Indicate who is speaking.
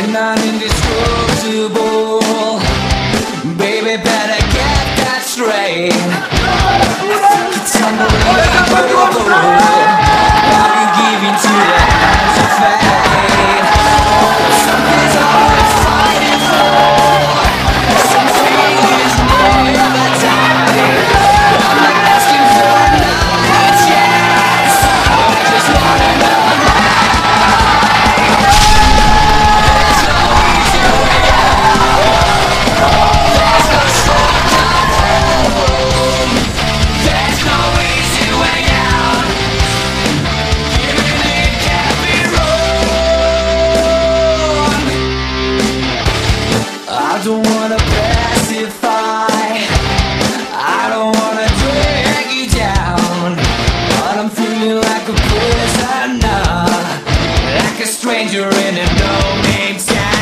Speaker 1: not indestructible. Baby, better get that straight. It's unbelievable how you give into the hands of fate. Something's always fighting for. Something is never dying. I'm not asking for another chance. I just wanna know now. There's no easy way out. There's no shortcut home. There's no easy way out. Giving it can't be wrong. I don't wanna pacify. I don't wanna drag you down, but I'm feeling like a prisoner, like a stranger in a no-name town.